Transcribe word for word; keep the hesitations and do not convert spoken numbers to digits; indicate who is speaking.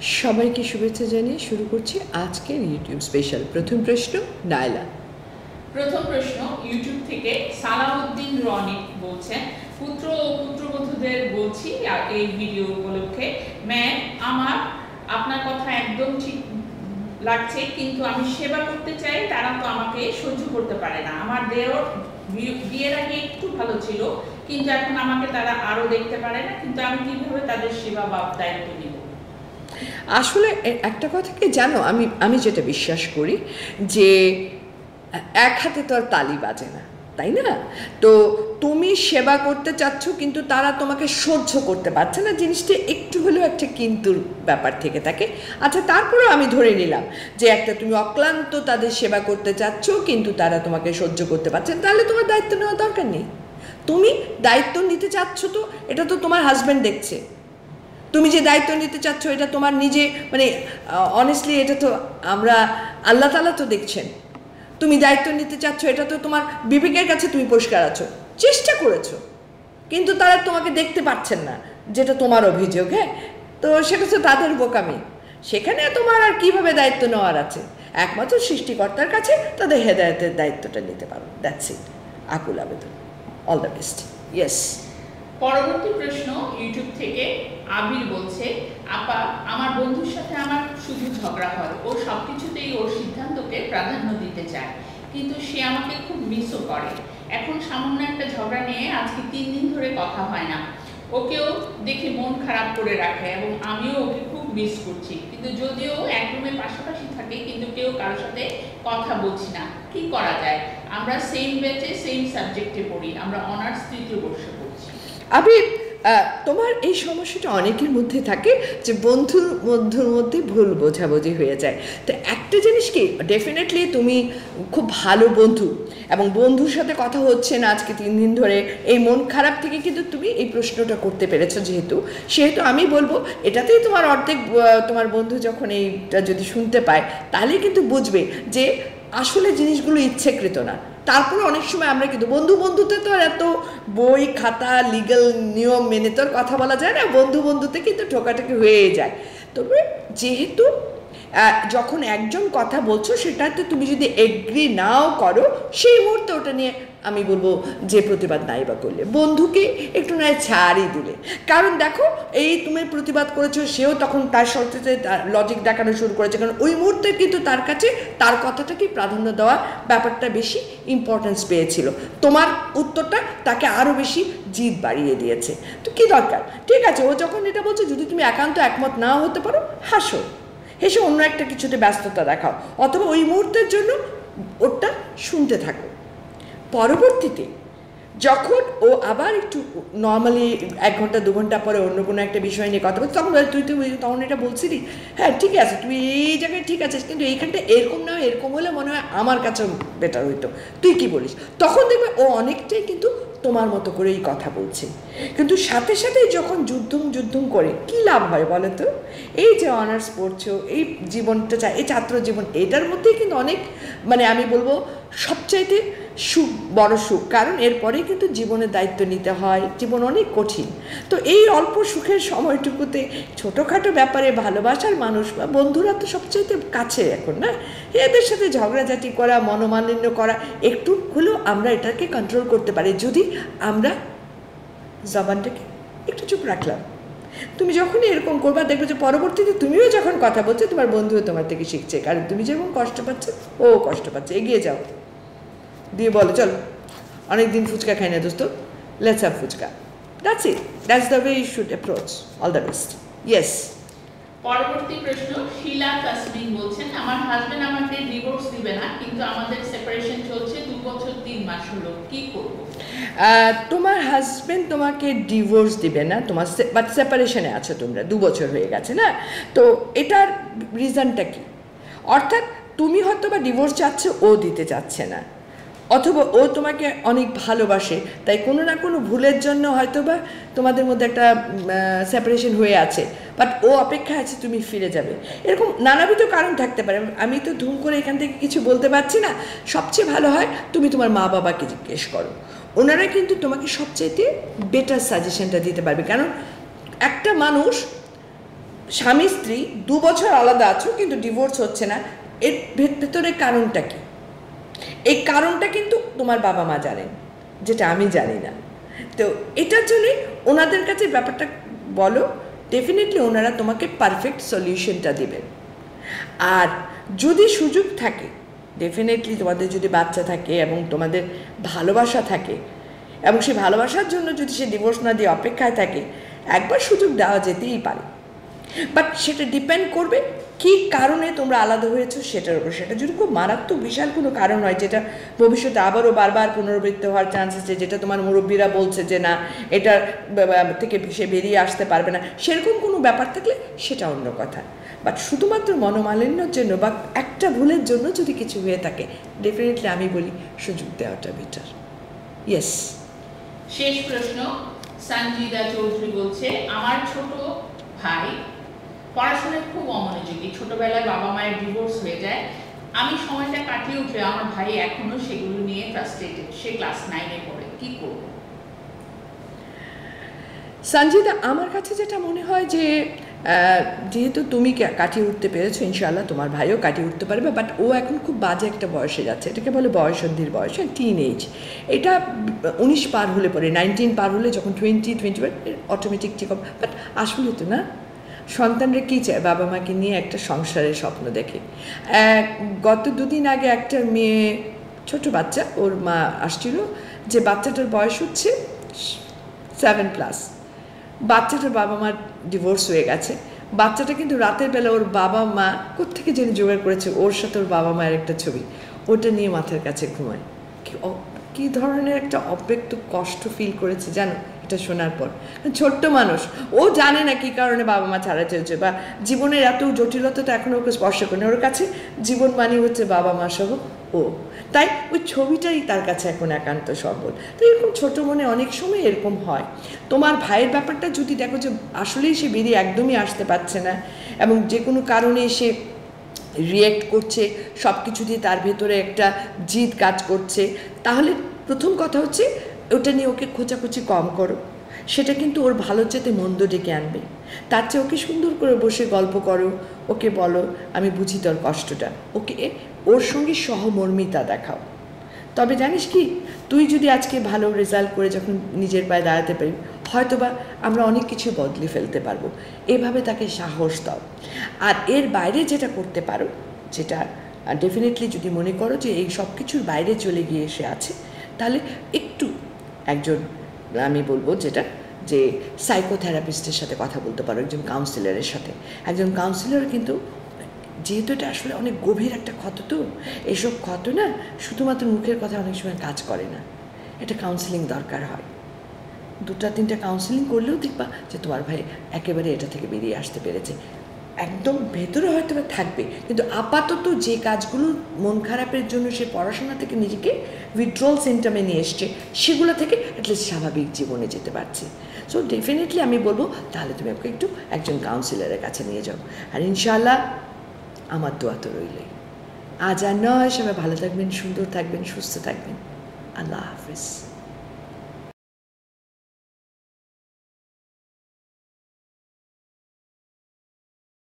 Speaker 1: সবাইকে শুভেচ্ছা জানিয়ে শুরু করছি আজকের ইউটিউব স্পেশাল। প্রথম প্রশ্ন নাইলা।
Speaker 2: প্রথম প্রশ্ন ইউটিউব থেকে সালাউদ্দিন রনি বলছেন, পুত্র ও পুত্রবধূদের বলছি এই ভিডিও উপলক্ষে, ম্যাম আমার আপনার কথা একদম ঠিক লাগছে, কিন্তু আমি সেবা করতে চাই, তারা তো আমাকে সহ্য করতে পারে না। আমার দেওর বিয়ের আগে একটু ভালো ছিল, কিন্তু এখন আমাকে তারা আরো দেখতে পারে না, কিন্তু আমি কিভাবে তাদের সেবা বা দায়িত্ব নিব?
Speaker 1: আসলে একটা কথা কি জানো, আমি আমি যেটা বিশ্বাস করি যে এক হাতে তো আর তালি বাজে না, তাই না? তো তুমি সেবা করতে চাচ্ছ কিন্তু তারা তোমাকে সহ্য করতে পারছে না, জিনিসটা একটু হলেও একটা কিন্তুর ব্যাপার থেকে থাকে। আচ্ছা, তারপরেও আমি ধরে নিলাম যে একটা তুমি অক্লান্ত তাদের সেবা করতে চাচ্ছ কিন্তু তারা তোমাকে সহ্য করতে পারছে না, তাহলে তোমার দায়িত্ব নেওয়ার দরকার নেই। তুমি দায়িত্ব নিতে চাচ্ছ তো এটা তো তোমার হাজব্যান্ড দেখছে, তুমি যে দায়িত্ব নিতে চাচ্ছ এটা তোমার নিজে, মানে অনেস্টলি এটা তো আমরা আল্লাহ তাআলা তো দেখছেন। তুমি দায়িত্ব নিতে চাচ্ছ এটা তো তোমার বিবেকের কাছে তুমি পরিষ্কার আছো, চেষ্টা করেছো, কিন্তু তারা তোমাকে দেখতে পাচ্ছেন না, যেটা তোমার অভিযোগ। হ্যাঁ, তো সেটা তো তাদের বোকামি। সেখানে তোমার আর কিভাবে দায়িত্ব নেওয়ার আছে? একমাত্র সৃষ্টিকর্তার কাছে তাদের হেদায়েতের দায়িত্বটা নিতে পারো। That's it. আকুল আবেদন। All the best. ইয়েস।
Speaker 2: পরবর্তী প্রশ্ন ইউটিউব থেকে আবির বলছে, আপা আমার বন্ধুর সাথে আমার শুধু ঝগড়া হয়, ও সবকিছুতেই ওর সিদ্ধান্তকে প্রাধান্য দিতে চায়, কিন্তু সে আমাকে খুব মিসও করে। এখন সামান্য একটা ঝগড়া নিয়ে আজকে তিন দিন ধরে কথা হয় না। ওকেও দেখে মন খারাপ করে রাখে এবং আমিও ওকে খুব মিস করছি, কিন্তু যদিও এক রুমে পাশাপাশি থাকে কিন্তু কেউ কারোর সাথে কথা বলছি না। কি করা যায়? আমরা সেম ব্যাচে সেম সাবজেক্টে পড়ি, আমরা অনার্স তৃতীয় বর্ষে পড়ছি।
Speaker 1: আবির, তোমার এই সমস্যাটা অনেকের মধ্যে থাকে যে বন্ধুর মধ্যের মধ্যে ভুল বোঝাবুঝি হয়ে যায়। তো একটা জিনিস কি, ডেফিনেটলি তুমি খুব ভালো বন্ধু এবং বন্ধুর সাথে কথা হচ্ছে না আজকে তিন দিন ধরে, এই মন খারাপ থেকে কিন্তু তুমি এই প্রশ্নটা করতে পেরেছো, যেহেতু সেহেতু আমি বলবো এটাতেই তোমার অর্ধেক, তোমার বন্ধু যখন এইটা যদি শুনতে পায় তাহলে কিন্তু বুঝবে যে আসলে জিনিসগুলো ইচ্ছেকৃত না। তারপরে অনেক সময় আমরা কিন্তু বন্ধু বন্ধুতে তো আর এত বই খাতা লিগ্যাল নিয়ম মেনে তো আর কথা বলা যায় না, বন্ধু বন্ধুতে কিন্তু ঠোকাঠুকি হয়ে যায়। তবে যেহেতু যখন একজন কথা বলছো সেটাতে তুমি যদি এগ্রি নাও করো, সেই মুহূর্তে ওটা নিয়ে আমি বলবো যে প্রতিবাদ নাই বা করলে, বন্ধুকে একটু নয় ছাড়ই দিলে। কারণ দেখো, এই তুমি প্রতিবাদ করেছো, সেও তখন তার সাথে লজিক দেখানো শুরু করেছে, কারণ ওই মুহূর্তে কিন্তু তার কাছে তার কথাটাকে প্রাধান্য দেওয়ার ব্যাপারটা বেশি ইম্পর্টেন্স পেয়েছিল। তোমার উত্তরটা তাকে আরও বেশি জিদ বাড়িয়ে দিয়েছে। তো কী দরকার? ঠিক আছে, ও যখন এটা বলছে, যদি তুমি একান্ত একমত নাও হতে পারো, হাসো, হেসে অন্য একটা কিছুতে ব্যস্ততা দেখাও, অথবা ওই মুহূর্তের জন্য ওটা শুনতে থাকো। পরবর্তীতে যখন ও আবার একটু নর্মালি এক ঘন্টা দু ঘন্টা পরে অন্য কোনো একটা বিষয় নিয়ে কথা বলছি, তখন তুই তুই তখন এটা বলছিলি, হ্যাঁ ঠিক আছে তুই এই জায়গায় ঠিক আছিস, কিন্তু এইখানটা এরকম না, এরকম হলে মনে হয় আমার কাছে বেটার হইতো, তুই কি বলিস? তখন দেখবে ও অনেকটাই কিন্তু তোমার মতো করেই কথা বলছে। কিন্তু সাথে সাথে যখন যুদ্ধম যুদ্ধম করে কি লাভ হয় বলো তো? এই যে অনার্স পড়ছো, এই জীবনটা চাই, এই ছাত্র জীবন, এটার মধ্যেই কিন্তু অনেক, মানে আমি বলবো সবচাইতে সুখ, বড় সুখ, কারণ এরপরেই কিন্তু জীবনের দায়িত্ব নিতে হয়, জীবন অনেক কঠিন। তো এই অল্প সুখের সময়টুকুতে ছোটোখাটো ব্যাপারে ভালোবাসার মানুষ বা বন্ধুরা তো সবচাইতে কাছে এখন, না? এদের সাথে ঝগড়াঝাটি করা, মনোমালিন্য করা, একটু হলেও আমরা এটাকে কন্ট্রোল করতে পারি যদি আমরা জবানটাকে একটু চুপ রাখলাম। তুমি যখনই এরকম করবা দেখবে যে পরবর্তীতে তুমিও যখন কথা বলছো তোমার বন্ধুও তোমার থেকে শিখছে, কারণ তুমি যেমন কষ্ট পাচ্ছ ও কষ্ট পাচ্ছে। এগিয়ে যাও, দিয়ে বলো চলো অনেকদিন ফুচকা খাই না দোস্ত, let's have fuchka. That's it, that's the way you should approach. All the best. Yes.
Speaker 2: পরবর্তী প্রশ্ন শিলা তাসমিন বলছেন, আমার হাজবেন্ড আমাকে ডিভোর্স দিবে না, কিন্তু আমাদের সেপারেশন চলছে দু বছর তিন মাস হলো, কি করব?
Speaker 1: তোমার হাজবেন্ড তোমাকে ডিভোর্স দিবে না, তোমার বাট সেপারেশনে আছো তোমরা, দু বছর হয়ে গেছে না? তো এটার রিজনটা কি? অর্থাৎ তুমি হয়তো বা ডিভোর্স চাচ্ছে, ও দিতে চাচ্ছে না, অথবা ও তোমাকে অনেক ভালোবাসে, তাই কোনো না কোনো ভুলের জন্য হয়তো বা তোমাদের মধ্যে একটা সেপারেশন হয়ে আছে, বাট ও অপেক্ষা আছে তুমি ফিরে যাবে। এরকম নানাবিধ কারণ থাকতে পারে, আমি তো ধুম করে এখান থেকে কিছু বলতে পারছি না। সবচেয়ে ভালো হয় তুমি তোমার মা বাবাকে জিজ্ঞেস করো, ওনারা কিন্তু তোমাকে সবচেয়ে বেটার সাজেশনটা দিতে পারবে। কারণ একটা মানুষ স্বামী স্ত্রী দু বছর আলাদা আছো কিন্তু ডিভোর্স হচ্ছে না, এর ভেতরে কারণটা কি? এই কারণটা কিন্তু তোমার বাবা মা জানেন, যেটা আমি জানি না। তো এটার জন্যে ওনাদের কাছে ব্যাপারটা বলো, ডেফিনেটলি ওনারা তোমাকে পারফেক্ট সলিউশনটা দেবেন। আর যদি সুযোগ থাকে, ডেফিনেটলি তোমাদের যদি বাচ্চা থাকে এবং তোমাদের ভালোবাসা থাকে এবং সেই ভালোবাসার জন্য যদি সে ডিভোর্স না দিয়ে অপেক্ষায় থাকে, একবার সুযোগ দেওয়া যেতেই পারে। বাট সেটা ডিপেন্ড করবে কী কারণে তোমরা আলাদা হয়েছো সেটার উপর। সেটা যদি খুব মারাত্মক বিশাল কোনো কারণ হয় যেটা ভবিষ্যতে আবারও বারবার পুনরাবৃত্তি হওয়ার চান্স আছে, যেটা তোমার মুরব্বীরা বলছে যে না এটার থেকে সে বেরিয়ে আসতে পারবে না, সেরকম কোনো ব্যাপার থাকলে সেটা অন্য কথা। বাট শুধুমাত্র মনোমালিন্যর জন্য বা একটা ভুলের জন্য যদি কিছু হয়ে থাকে, ডেফিনেটলি আমি বলি সুযোগ দেওয়াটা বেটার। ইয়েস।
Speaker 2: শেষ প্রশ্ন, সঞ্জিদা চৌধুরী বলছে, আমার ছোট ভাই পড়াশোনায় খুব অমনোযোগী, ছোটবেলায় বাবা মায়ের ডিভোর্স হয়ে যায়, আমি সময়টা কাটিয়ে উঠে আমার ভাই এখনো সেগুলো নিয়ে ফ্রাস্ট্রেটেড, সে ক্লাস নাইনে পড়ে, কি করব?
Speaker 1: সঞ্জিদা, আমার কাছে যেটা মনে হয় যে যেহেতু তুমি কাটিয়ে উঠতে পেরেছো, ইনশাআল্লাহ তোমার ভাইও কাটিয়ে উঠতে পারবে। বাট ও এখন খুব বাজে একটা বয়সে যাচ্ছে, এটাকে বলে বয়সন্ধির বয়স, টিন এজ। এটা উনিশ পার হলে পরে, নাইনটিন পার হলে যখন twenty twenty one automatic checkup. But আসলে তো না, সন্তানরা কী চায়? বাবা মাকে নিয়ে একটা সংসারের স্বপ্ন দেখে। গত দুদিন আগে একটা মেয়ে, ছোট বাচ্চা, ওর মা আসছিল যে বাচ্চাটার বয়স হচ্ছে সেভেন প্লাস, বাচ্চাটার বাবা মার ডিভোর্স হয়ে গেছে। বাচ্চাটা কিন্তু রাতের বেলা ওর বাবা মা কোত্থেকে যেন জোগাড় করেছে ওর সাথে ওর বাবা মায়ের একটা ছবি, ওটা নিয়ে মাথার কাছে ঘুমায়। কী ধরনের একটা অব্যক্ত কষ্ট ফিল করেছে জানো এটা শোনার পর। ছোট্ট মানুষ, ও জানে না কী কারণে বাবা মা ছাড়া চলছে, বা জীবনের এত জটিলতাটা এখনও ওকে স্পর্শ করে। ওর কাছে জীবন মানে হচ্ছে বাবা মা সহ ও, তাই ওই ছবিটাই তার কাছে এখন একান্ত সবল। তো এরকম ছোটো মনে অনেক সময় এরকম হয়। তোমার ভাইয়ের ব্যাপারটা যদি দেখো যে আসলেই সে বেরিয়ে একদমই আসতে পারছে না এবং যে কোনো কারণে সে রিয়েক্ট করছে, সব কিছু দিয়ে তার ভেতরে একটা জিদ কাজ করছে, তাহলে প্রথম কথা হচ্ছে ওটা নিয়ে ওকে খোঁচাখুচি কম করো। সেটা কিন্তু ওর ভালোর চেয়ে মন্দ ডেকে আনবে। তার চেয়ে ওকে সুন্দর করে বসে গল্প করো, ওকে বলো আমি বুঝি তোর কষ্টটা, ওকে ওর সঙ্গে সহমর্মিতা দেখাও। তবে জানিস কি, তুই যদি আজকে ভালো রেজাল্ট করে যখন নিজের পায়ে দাঁড়াতে পারি, হয়তোবা আমরা অনেক কিছু বদলে ফেলতে পারবো। এভাবে তাকে সাহস দাও। আর এর বাইরে যেটা করতে পারো, যেটা ডেফিনেটলি যদি মনে করো যে এই সব কিছুর বাইরে চলে গিয়ে এসে আছে, তাহলে একটু একজন, আমি বলবো যেটা যে সাইকোথেরাপিস্টের সাথে কথা বলতে পারো, একজন কাউন্সিলরের সাথে। একজন কাউন্সিলর কিন্তু, যেহেতু এটা আসলে অনেক গভীর একটা ক্ষত, তো এসব ক্ষত না শুধুমাত্র মুখের কথা অনেক সময় কাজ করে না, এটা কাউন্সিলিং দরকার হয়। দুটা তিনটা কাউন্সিলিং করলেও দেখবা যে তোমার ভাই একেবারে এটা থেকে বেরিয়ে আসতে পেরেছে। একদম ভেতরে হয়তো বা থাকবে, কিন্তু আপাতত যে কাজগুলো মন খারাপের জন্য সে পড়াশোনা থেকে নিজেকে উইথড্রল সিমটমে নিয়ে এসছে, সেগুলো থেকে অ্যাটলিস্ট স্বাভাবিক জীবনে যেতে পারছে। সো ডেফিনেটলি আমি বলবো তাহলে তুমি আমাকে একটু একজন কাউন্সিলরের কাছে নিয়ে যাও। আর ইনশাআল্লাহ আমার দোয়া তো রইলই। আজ আর নয়, সবাই ভালো থাকবেন, সুন্দর থাকবেন, সুস্থ থাকবেন। আল্লাহ হাফিজ।